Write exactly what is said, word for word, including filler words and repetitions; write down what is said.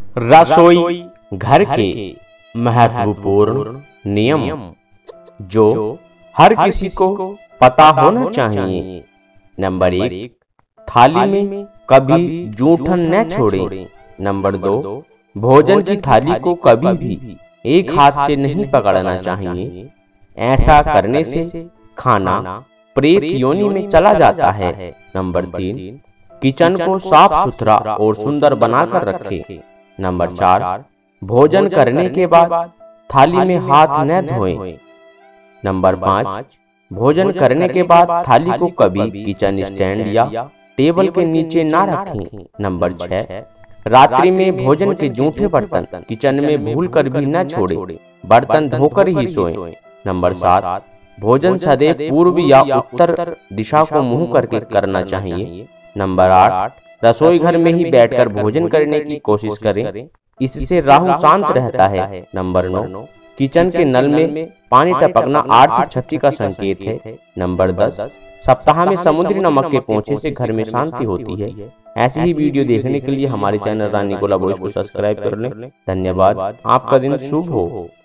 रसोई घर के महत्वपूर्ण नियम जो हर किसी को पता होना चाहिए। नंबर एक, थाली में कभी जूठन न छोड़ें। नंबर दो, भोजन की थाली को कभी भी एक हाथ से नहीं पकड़ना चाहिए। ऐसा करने से खाना प्रेत योनि में चला जाता है। नंबर तीन, किचन को साफ सुथरा और सुंदर बनाकर रखें। नंबर चार, भोजन करने के बाद थाली में हाथ न धोएं। नंबर पाँच, भोजन करने के बाद थाली को कभी किचन स्टैंड या टेबल के नीचे ना रखें। नंबर छह, रात्रि में भोजन के जूठे बर्तन किचन में भूल कर भी न छोड़ें, बर्तन धोकर ही सोएं। नंबर सात, भोजन सदैव पूर्व या उत्तर दिशा को मुंह करके करना चाहिए। नंबर आठ, रसोई घर में ही बैठकर भोजन करने की कोशिश करें, इससे राहु शांत रहता है। नंबर नौ, किचन के नल में पानी टपकना आर्थिक क्षति का संकेत है। नंबर दस, सप्ताह में समुद्री नमक के पोंछे से घर में शांति होती है। ऐसी ही वीडियो देखने के लिए हमारे चैनल रानी गोला बॉयज को सब्सक्राइब कर लें। धन्यवाद। आपका दिन शुभ हो।